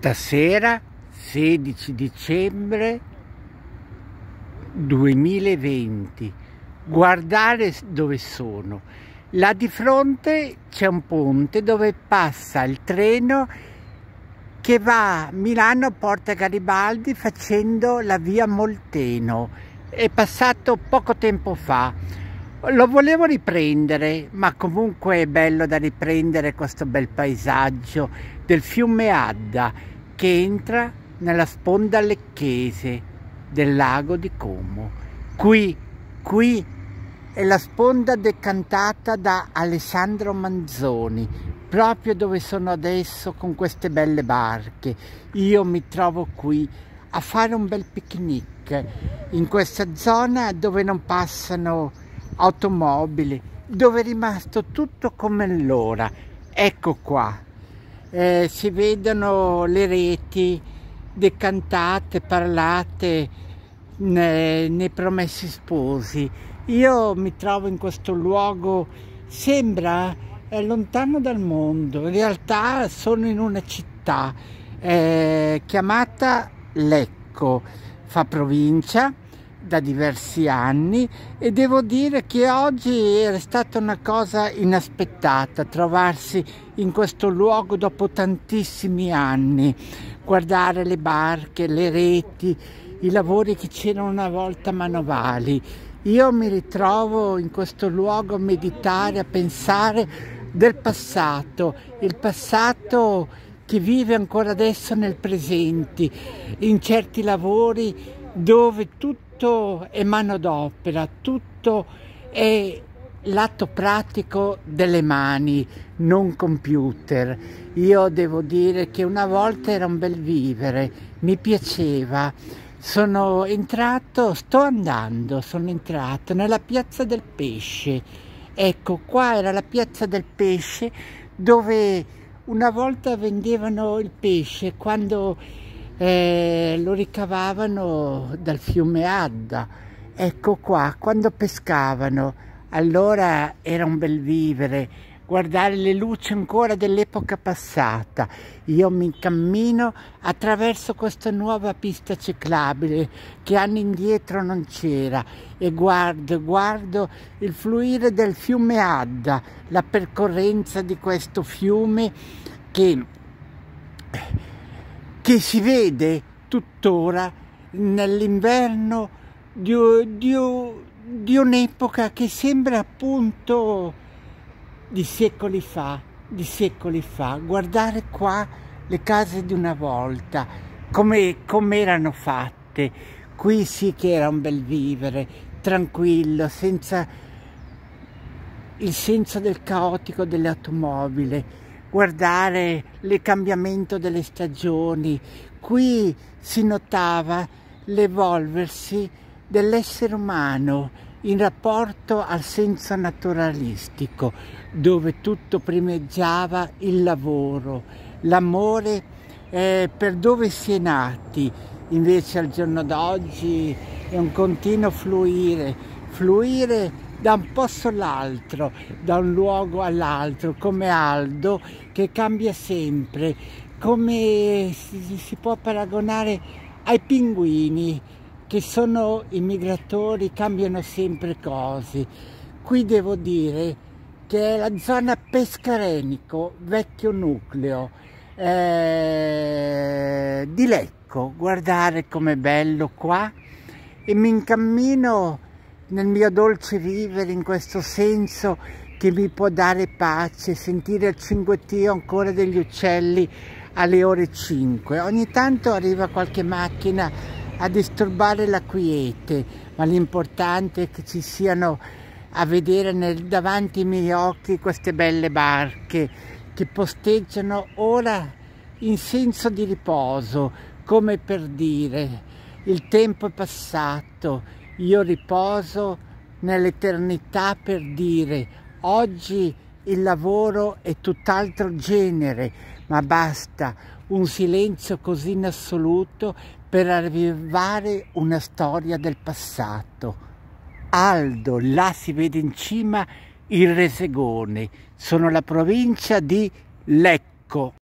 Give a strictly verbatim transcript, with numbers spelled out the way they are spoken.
Stasera, sedici dicembre duemilaventi, guardare dove sono. Là di fronte c'è un ponte dove passa il treno che va a Milano a Porta Garibaldi facendo la via Molteno. È passato poco tempo fa. Lo volevo riprendere, ma comunque è bello da riprendere questo bel paesaggio del fiume Adda che entra nella sponda lecchese del lago di Como. Qui, qui è la sponda decantata da Alessandro Manzoni, proprio dove sono adesso con queste belle barche. Io mi trovo qui a fare un bel picnic in questa zona dove non passano automobili, dove è rimasto tutto come allora. Ecco qua, eh, si vedono le reti decantate, parlate nei, nei Promessi Sposi. Io mi trovo in questo luogo, sembra eh, lontano dal mondo, in realtà sono in una città eh, chiamata Lecco, fa provincia da diversi anni, e devo dire che oggi era stata una cosa inaspettata trovarsi in questo luogo dopo tantissimi anni, guardare le barche, le reti, i lavori che c'erano una volta manovali. Io mi ritrovo in questo luogo a meditare, a pensare del passato, il passato che vive ancora adesso nel presente, in certi lavori dove tutto è manodopera, tutto è l'atto pratico delle mani, non computer. Io devo dire che una volta era un bel vivere, mi piaceva. Sono entrato, sto andando, sono entrato nella piazza del pesce. Ecco, qua era la piazza del pesce dove una volta vendevano il pesce quando eh, lo ricavavano dal fiume Adda. Ecco qua, quando pescavano, allora era un bel vivere, guardare le luci ancora dell'epoca passata. Io mi cammino attraverso questa nuova pista ciclabile che anni indietro non c'era e guardo, guardo il fluire del fiume Adda, la percorrenza di questo fiume che, che si vede tuttora nell'inverno di, di, di un'epoca che sembra appunto di secoli fa, di secoli fa. Guardare qua le case di una volta, come, come erano fatte. Qui sì che era un bel vivere, tranquillo, senza il senso del caotico delle automobili. Guardare il cambiamento delle stagioni. Qui si notava l'evolversi dell'essere umano in rapporto al senso naturalistico, dove tutto primeggiava il lavoro, l'amore eh, per dove si è nati. Invece al giorno d'oggi è un continuo fluire, fluire da un posto all'altro, da un luogo all'altro, come Aldo che cambia sempre, come si, si può paragonare ai pinguini, che sono i migratori, cambiano sempre cose. Qui devo dire che è la zona Pescarenico, vecchio nucleo eh, di Lecco. Guardare com'è bello qua, e mi incammino nel mio dolce vivere in questo senso che mi può dare pace, sentire il cinguettio ancora degli uccelli alle ore cinque. Ogni tanto arriva qualche macchina a disturbare la quiete, ma l'importante è che ci siano a vedere nel, davanti ai miei occhi queste belle barche che posteggiano ora in senso di riposo, come per dire il tempo è passato, io riposo nell'eternità, per dire oggi il lavoro è tutt'altro genere, ma basta un silenzio così in assoluto per arrivare una storia del passato. Aldo, là si vede in cima il Resegone, sono la provincia di Lecco.